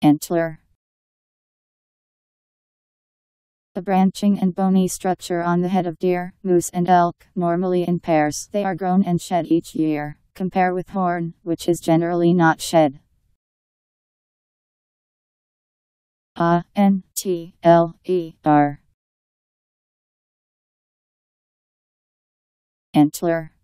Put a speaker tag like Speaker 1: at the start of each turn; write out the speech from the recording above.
Speaker 1: Antler. A branching and bony structure on the head of deer, moose and elk, normally in pairs. They are grown and shed each year. Compare with horn, which is generally not shed. Antler. Antler.